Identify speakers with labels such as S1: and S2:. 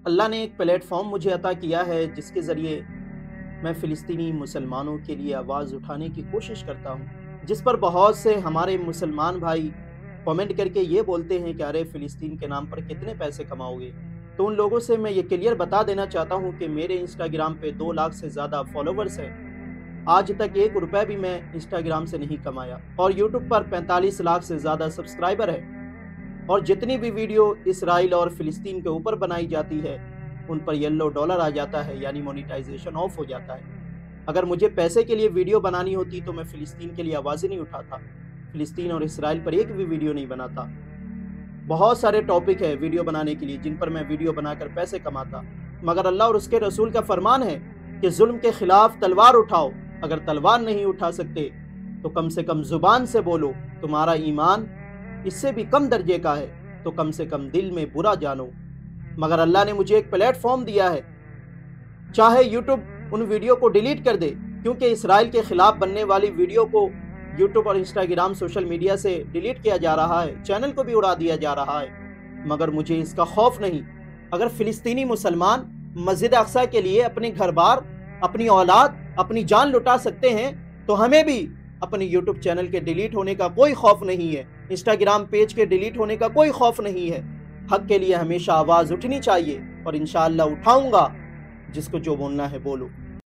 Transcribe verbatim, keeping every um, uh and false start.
S1: اللہ نے ایک plate form مجھے عطا کیا ہے جس کے ذریعے میں فلسطینی مسلمانوں کے لیے آواز اٹھانے کی کوشش کرتا ہوں، جس پر بہت سے ہمارے مسلمان بھائی کامنٹ کر کے یہ بولتے ہیں کہ ارے فلسطین کے نام پر کتنے پیسے کماؤ گے۔ تو ان لوگوں سے میں یہ کلیئر بتا دینا چاہتا ہوں کہ میرے انسٹاگرام پہ دو لاکھ سے زیادہ فالوورز ہیں، آج تک ایک روپے بھی میں انسٹاگرام سے نہیں کمایا، اور یوٹیوب پر پینتالیس لاکھ سے زیادہ سبسکرائبر ہے، اور جتنی بھی ویڈیو اسرائیل اور فلسطین کے اوپر بنائی جاتی ہے ان پر یلو ڈالر آ جاتا ہے، یعنی مونیٹائزیشن آف ہو جاتا ہے۔ اگر مجھے پیسے کے لیے ویڈیو بنانی ہوتی تو میں فلسطین کے لیے آوازیں نہیں اٹھاتا، فلسطین اور اسرائیل پر ایک بھی ویڈیو نہیں بناتا۔ بہت سارے ٹاپک ہے ویڈیو بنانے کے لیے جن پر میں ویڈیو بنا کر پیسے کماتا، مگر اللہ اور اس کے رسول کا فرمان ہے کہ ظلم کے خلاف تلوار اٹھاؤ۔ اگر تلوار نہیں اٹھا سکتے تو کم سے کم زبان سے بولو، تمہارا ایمان اس سے بھی کم درجے کا ہے تو کم سے کم دل میں برا جانو۔ مگر اللہ نے مجھے ایک پلیٹ فارم دیا ہے، چاہے یوٹیوب ان ویڈیو کو ڈیلیٹ کر دے، کیونکہ اسرائیل کے خلاف بننے والی ویڈیو کو یوٹیوب اور انسٹاگرام سوشل میڈیا سے ڈیلیٹ کیا جا رہا ہے، چینل کو بھی اڑا دیا جا رہا ہے، مگر مجھے اس کا خوف نہیں۔ اگر فلسطینی مسلمان مسجد اقصی کے لیے اپنے گھر بار، اپنی اولاد، اپنی جان لٹا سکتے ہیں تو ہمیں بھی اپنے یوٹیوب چینل کے ڈیلیٹ ہونے کا کوئی خوف نہیں ہے، انسٹاگرام پیج کے ڈیلیٹ ہونے کا کوئی خوف نہیں ہے۔ حق کے لیے ہمیشہ آواز اٹھنی چاہیے، اور انشاءاللہ اٹھاؤں گا، جس کو جو بولنا ہے بولو۔